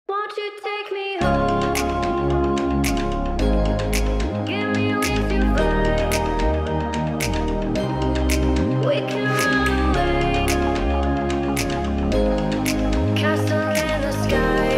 Won't you take me home? Give me wings to fly. We can run away. Castle in the sky.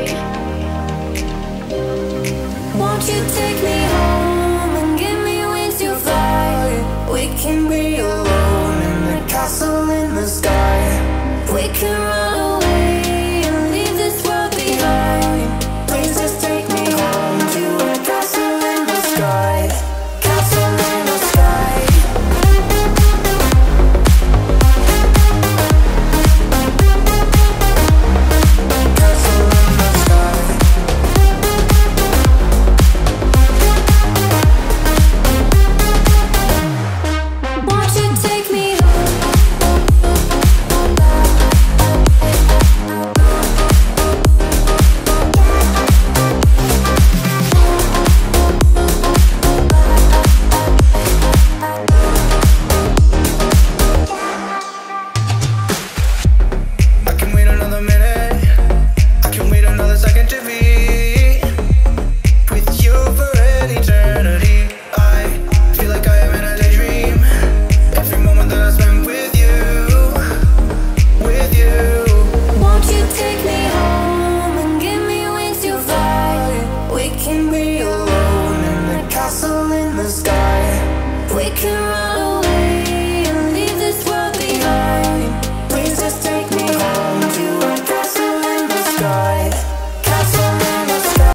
Won't you take me home and give me wings to fly? We can be alone in the castle in the sky. We can run away and leave this world behind. Please just take me home to a castle in the sky. Castle in the sky. Castle in the sky. Won't you take me home? I can wait another minute. I can wait another second to be with you for an eternity. I feel like I am in a daydream. Every moment that I spend with you, with you. Won't you take me home and give me wings to fly? We can be alone in the castle in the sky. We can run